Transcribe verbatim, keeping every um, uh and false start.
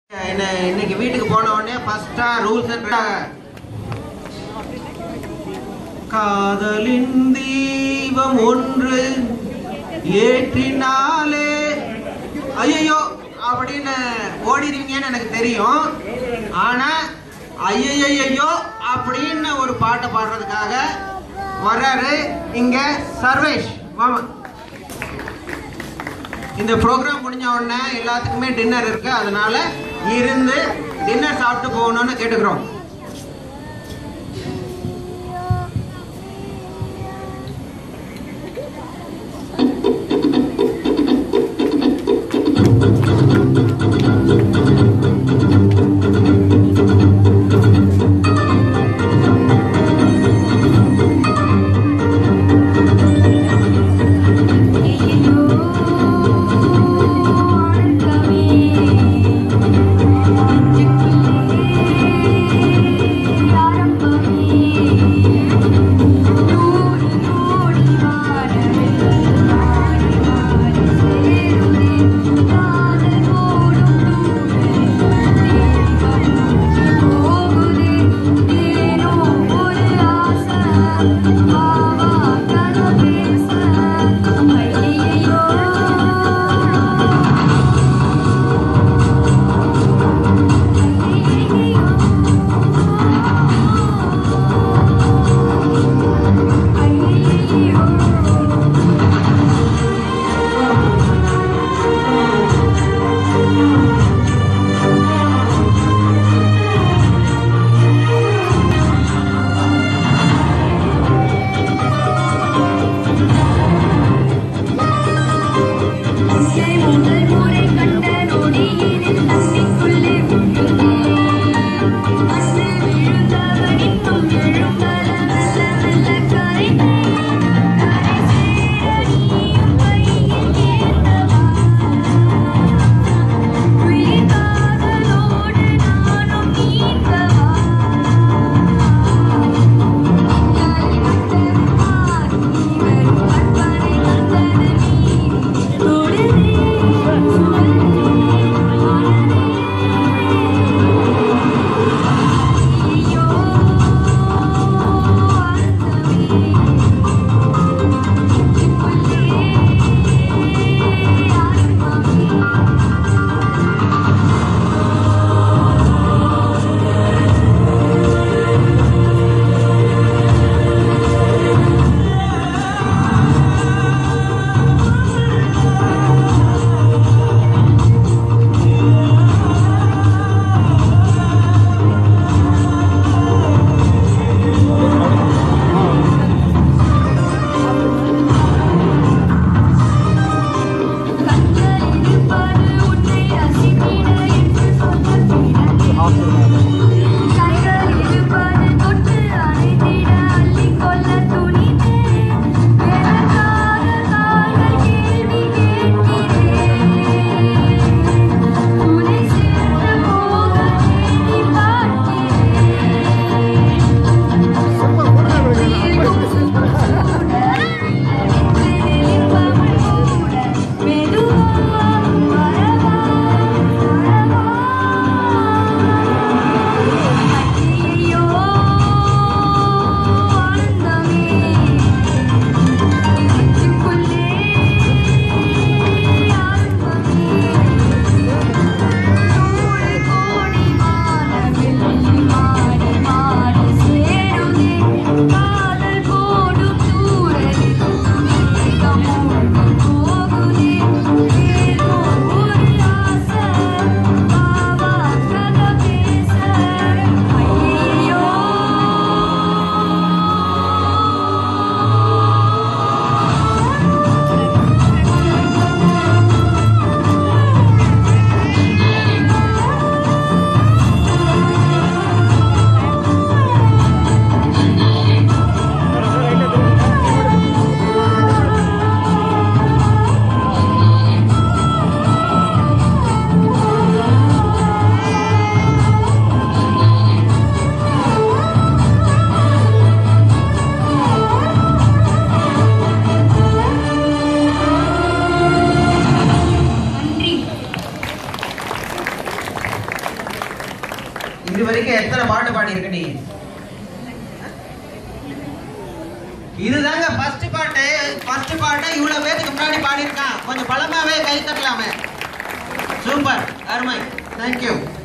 இன்னைக்கு வீட்டுக்கு போன உடனே ஃபர்ஸ்டா ரூல்ஸ் காதலின் தீபம் ஒன்று ஏற்றினாலே ஐயையோ அப்படின்னு ஓடிடுவீங்கன்னு எனக்கு தெரியும். ஆனா ஐயையோ அப்படின்னு ஒரு பாட்டை பாடுறதுக்காக வர்றாரு இங்க சர்வேஷ் மாமா. இந்த ப்ரோக்ராம் முடிஞ்ச உடனே எல்லாத்துக்குமே டின்னர் இருக்கு, அதனால இருந்து டின்னர் சாப்பிட்டு போகணும்னு கேட்டுக்கிறோம். Thank you. இது வரைக்கும் எத்தனை பாட்டு பாடி இருக்க நீ? இதுதாங்க ஃபர்ஸ்ட் பாட்டு. ஃபர்ஸ்ட் பாட்டை இவ்வளவு பேருக்கு முன்னாடி பாடி இருக்கான். கொஞ்சம் பலமாவே கை தட்டலாமே. சூப்பர், அருமை, தேங்க்யூ.